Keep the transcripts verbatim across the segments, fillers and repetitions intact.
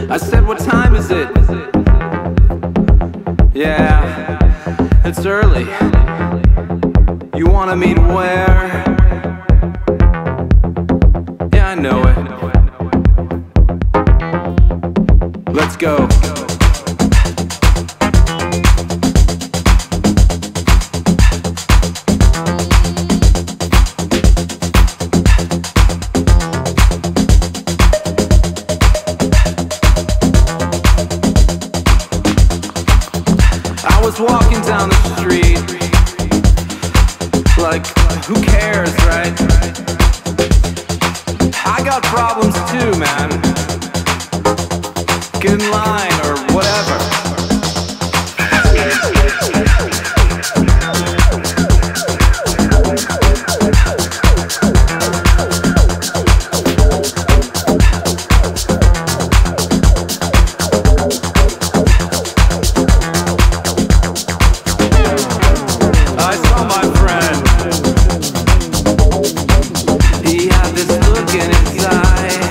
I said, what time is it? Yeah, it's early. You wanna meet where? Yeah, I know it. Let's go. I was walking down the street, like, who cares, right? I got problems too, man. Get in line or whatever. I saw my friend. He had this look in his eye,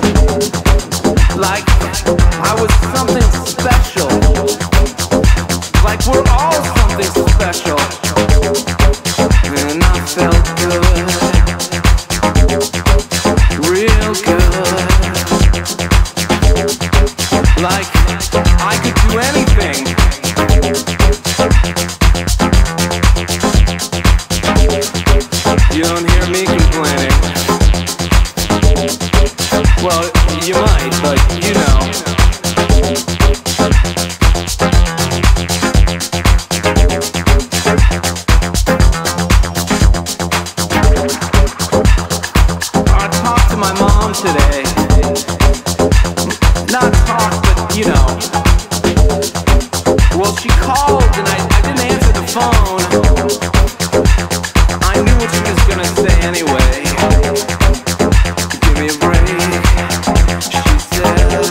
like I was something special, like we're all something special. And I felt good, real good, like I could do anything. You don't hear me complaining. Well, you might, but you know. I talked to my mom today. Not talk, but you know. Well, she called and I, I didn't answer the phone. I knew what she was gonna say anyway. Give me a break, she said.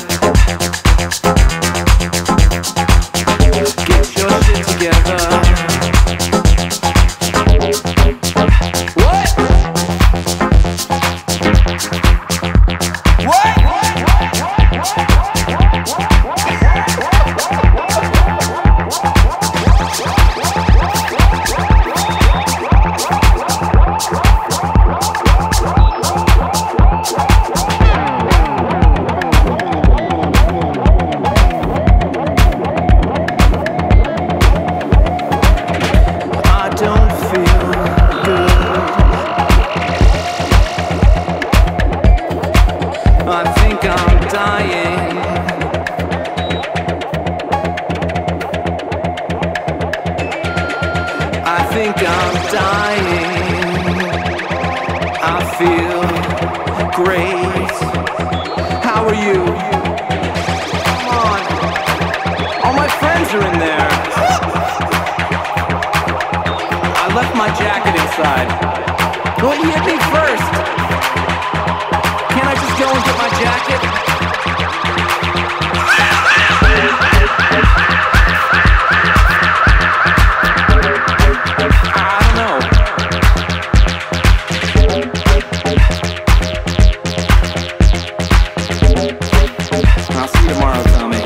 Get your shit together. What? What? I don't feel good. I think I'm dying. I think I'm dying. I feel great. How are you? Come on. All my friends are in there. I left my jacket inside. Well, you hit me first. Can't I just go and get my jacket? I don't know. I'll see you tomorrow, Tommy.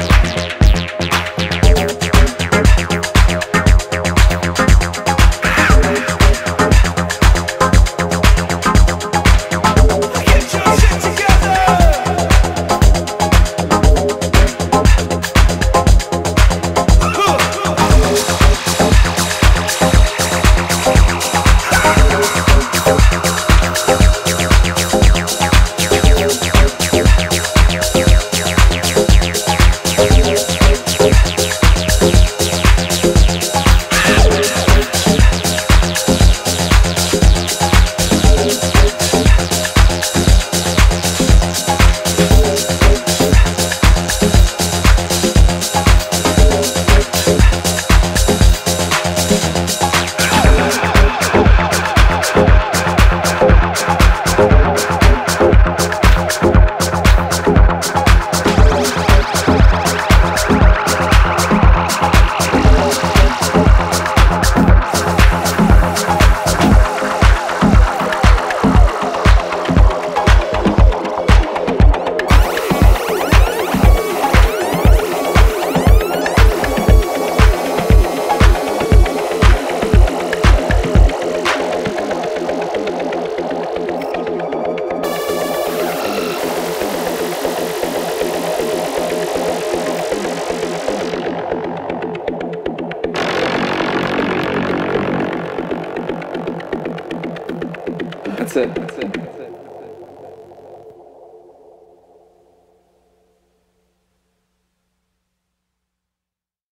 That's it. That's it.